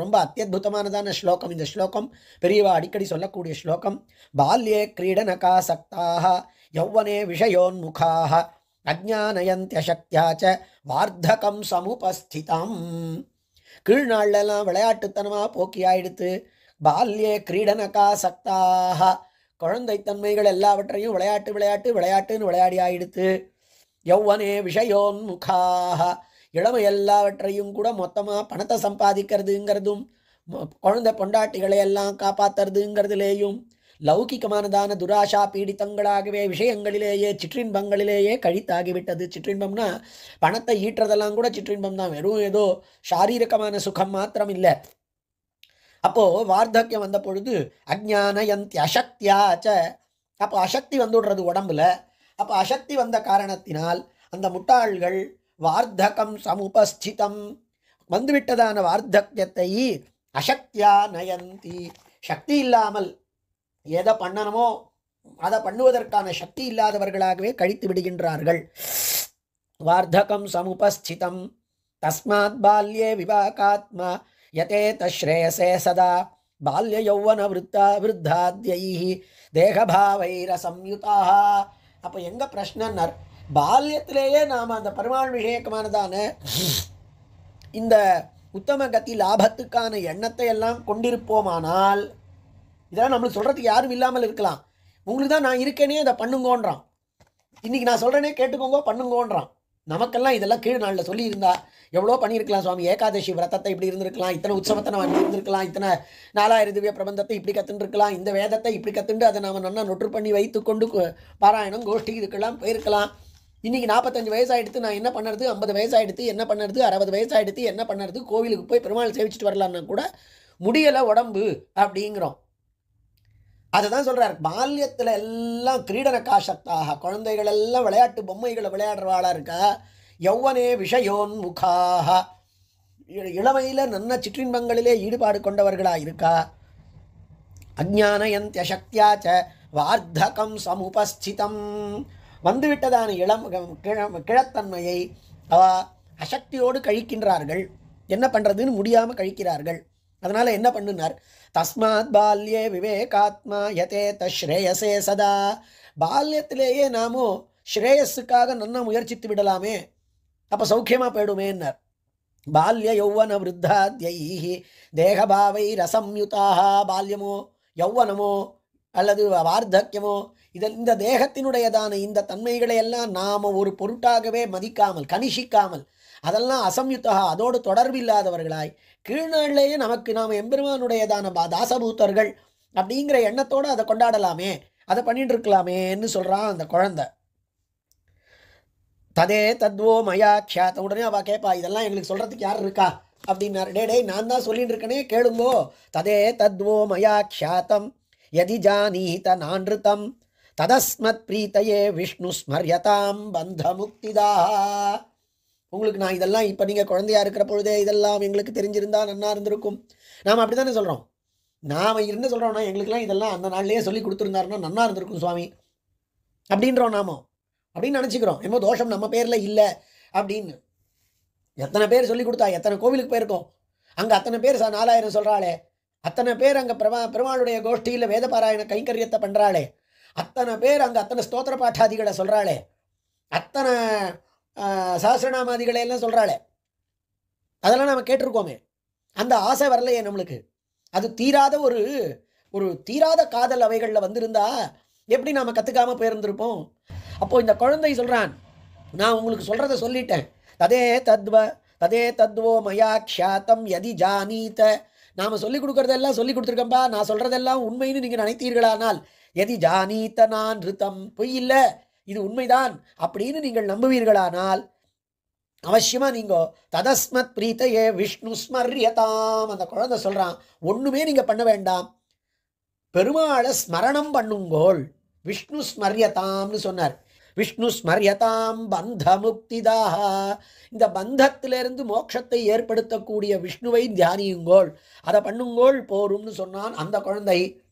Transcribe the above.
ரொம்ப அத்தியுதமானதான ஸ்லோகம் இந்த ஸ்லோகம். பெரியவா அடிக்கடி சொல்லக்கூடிய ஸ்லோகம். பால்யே கிரீடனகாசக்தாக யௌவனே விஷயோன்முகாக அஜ்ஞானயந்த்யசக்த்யா ச வார்த்தகம் சமுபஸ்திதம். கீழ்நாள்லாம் விளையாட்டுத்தனமாக போக்கி ஆயிடுத்து. பால்யே கிரீடனகாசக்தாக குழந்தைத்தன்மைகள் எல்லாவற்றையும் விளையாட்டு விளையாட்டு விளையாட்டுன்னு விளையாடி ஆயிடுத்து. யௌவனே விஷயோன்முகாக இளமை எல்லாவற்றையும் கூட மொத்தமாக பணத்தை சம்பாதிக்கிறதுங்கிறதும் குழந்தை பொண்டாட்டிகளை எல்லாம் காப்பாற்றுறதுங்கிறதுலேயும் லௌகிகமானதான துராஷா பீடித்தங்களாகவே விஷயங்களிலேயே சிற்றின்பங்களிலேயே கழித்தாகிவிட்டது. சிற்றின்பம்னா பணத்தை ஈட்டுறதெல்லாம் கூட சிற்றின்பம் தான், வெறும் ஏதோ சாரீரகமான சுகம் மாத்திரம் இல்லை. அப்போது வார்த்தக்கியம் வந்த பொழுது அஜ்ஞானயந்தி அசக்தியாச்ச, அப்போ அசக்தி வந்துடுறது உடம்புல. அப்போ அசக்தி வந்த காரணத்தினால் அந்த முட்டாள்கள் வார்த்தகம் சமுபஸ்திதம் வந்துவிட்டதான வார்த்தக்கியத்தை அசக்தியா நயந்தி, சக்தி இல்லாமல் எதை பண்ணணுமோ அதை பண்ணுவதற்கான சக்தி இல்லாதவர்களாகவே கழித்து விடுகின்றார்கள். வார்த்தகம் சமுபஸ்திதம் தஸ்மாத் பால்யே விவாகாத்மா யதே தஸ்ரேயசே சதா பால்ய யௌவன விருத்தாத்யைஹி தேகபாவைர சம்யுதாக. அப்போ எங்க பிரச்சனைன்னார், பால்யத்திலேயே நாம் அந்த பெருமாள் விஷயக்கமானதான இந்த உத்தம கதி லாபத்துக்கான எண்ணத்தை எல்லாம் கொண்டிருப்போமானால், இதெல்லாம் நம்மளுக்கு சொல்கிறதுக்கு யாரும் இல்லாமல் இருக்கலாம். உங்களுக்கு தான் நான் இருக்கேனே அதை பண்ணுங்கோன்றான். இன்றைக்கி நான் சொல்கிறேனே கேட்டுக்கோங்க பண்ணுங்கோன்றான். நமக்கெல்லாம் இதெல்லாம் கீழ் நாளில் சொல்லியிருந்தா எவ்வளோ பண்ணியிருக்கலாம் சுவாமி. ஏகாதசி விரதத்தை இப்படி இருந்திருக்கலாம், இத்தனை உற்சவத்தை நம்ம இருந்திருக்கலாம், இத்தனை 4000 திவ்ய பிரபந்தத்தை இப்படி கற்றுருக்கலாம், இந்த வேதத்தை இப்படி கற்றுண்டு அதை நாம் நல்லா நொற்று பண்ணி வைத்து கொண்டு பாராயணம் கோஷ்டி இதுக்கெல்லாம் போயிருக்கலாம். இன்றைக்கி 45 வயசாகிடுத்து, நான் என்ன பண்ணுறது, 50 வயசாகிடுத்து என்ன பண்ணுறது, 60 வயசாகிடுத்து என்ன பண்ணுறது, கோவிலுக்கு போய் பெருமாள் சேவிச்சுட்டு வரலான்னா கூட முடியலை உடம்பு அப்படிங்கிறோம். அதை தான் சொல்கிறார், பால்யத்தில் எல்லாம் கிரீடனகாசக்தாக குழந்தைகள் எல்லாம் விளையாட்டு பொம்மைகளை விளையாடுறவாளாக இருக்கா. யௌவனே விஷயோன்முகாக இளமையில் நன்ன சிற்றின்பங்களிலே ஈடுபாடு கொண்டவர்களாக இருக்கா. அஜ்ஞானயந்த்யசக்த்யாச்ச வார்த்தகம் சமுபஸ்திதம் வந்துவிட்டதான கிழத்தன்மையை அவ அசக்தியோடு கழிக்கின்றார்கள். என்ன பண்ணுறதுன்னு முடியாமல் கழிக்கிறார்கள். அதனால் என்ன பண்ணுனார், தஸ்மாத் பால்யே விவேகாத்மா யதே தஸ்ரேயசே சதா. பால்யத்திலேயே நாமோ ஸ்ரேயஸுக்காக நன்னா முயற்சித்து விடலாமே, அப்போ சௌக்கியமாக போயிடுமேன்னார். பால்ய யௌவன விருத்தாத்யைஹி தேகபாவை ரசம்யுதாக. பால்யமோ யௌவனமோ அல்லது வார்த்தக்கியமோ இந்த தேகத்தினுடையதான இந்த தன்மைகளை எல்லாம் நாம் ஒரு பொருட்டாகவே மதிக்காமல் கனிஷிக்காமல் அதெல்லாம் அசம்யுத்தா அதோடு தொடர்பில்லாதவர்களாய் கீழ்நாளிலேயே நமக்கு நாம் எம்பெருமானுடையதான தாசபூத்தர்கள் அப்படிங்கிற எண்ணத்தோடு அதை கொண்டாடலாமே, அதை பண்ணிட்டு இருக்கலாமேன்னு சொல்கிறான் அந்த குழந்தை. ததே தத்வோ மயா க்ஷாத்த. உடனே அவள் கேட்பா, இதெல்லாம் எங்களுக்கு சொல்கிறதுக்கு யார் இருக்கா அப்படின்னாரு. டே நான் தான் சொல்லிட்டு இருக்கனே கேளுங்கோ. ததே தத்வோ மயா க்ஷாத்தம் யதி ஜானீத நான்ருதம் ததஸ்மத் பிரீத்தையே விஷ்ணு ஸ்மர்யதாம் பந்த முக்திதா. உங்களுக்கு நான் இதெல்லாம் இப்போ நீங்கள் குழந்தையாக இருக்கிற பொழுதே இதெல்லாம் எங்களுக்கு தெரிஞ்சிருந்தா நன்னா இருந்திருக்கும். நாம் அப்படி தானே சொல்கிறோம். நாம் இருந்து சொல்கிறோம்னா எங்களுக்கெல்லாம் இதெல்லாம் அந்த நாள்லேயே சொல்லி கொடுத்துருந்தாருன்னா நன்னா இருந்திருக்கும் சுவாமி அப்படின்றோம். நாமோ அப்படின்னு நினச்சிக்கிறோம். என்னமோ தோஷம் நம்ம பேரில் இல்லை அப்படின்னு. எத்தனை பேர் சொல்லி கொடுத்தா, எத்தனை கோவிலுக்கு போயிருக்கோம், அங்கே அத்தனை பேர் 4000 சொல்கிறாளே, அத்தனை பேர் அங்கே பெருமாளுடைய கோஷ்டியில் வேதபாராயண கைங்கரியத்தை பண்ணுறாளே, அத்தனை பேர் அங்கே அத்தனை ஸ்தோத்திர பாட்டாதிகளை சொல்கிறாளே, அத்தனை சஹஸ்ரநாமாதிகளை எல்லாம் சொல்கிறாளே, அதெல்லாம் நம்ம கேட்டிருக்கோமே. அந்த ஆசை வரலையே நம்மளுக்கு. அது தீராத ஒரு தீராத காதல் அவைகளில் வந்திருந்தா எப்படி நாம் கற்றுக்காமல் போயிருந்திருப்போம். அப்போது இந்த குழந்தை சொல்கிறான், நான் உங்களுக்கு சொல்கிறத சொல்லிட்டேன். ததே தத்வோ மயா க்ஷாத்தம் யதி ஜானீத. நாம் சொல்லிக் கொடுக்குறதெல்லாம் சொல்லி கொடுத்துருக்கம்பா, நான் சொல்கிறதெல்லாம் உண்மைன்னு நீங்கள் நினைத்தீர்களானால் யதி ஜானீத நான் ரித்தம், பொய் இல்லை இது உண்மைதான் அப்படின்னு நீங்கள் நம்புவீர்களானால் அவசியமாக நீங்கள் ததஸ்மத் பிரீத்தையே விஷ்ணு ஸ்மர்யதாம். அந்த குழந்தை சொல்கிறான், ஒன்றுமே நீங்கள் பண்ண வேண்டாம், பெருமாளை ஸ்மரணம் பண்ணுங்கோள். விஷ்ணு ஸ்மர்யதாம்னு சொன்னார். விஷ்ணு ஸ்மர்யதாம் பந்த முக்திதாக. இந்த பந்தத்திலிருந்து மோட்சத்தை ஏற்படுத்தக்கூடிய விஷ்ணுவை தியானியுங்கோள், அதை பண்ணுங்கோள் போரும்னு சொன்னான் அந்த குழந்தை.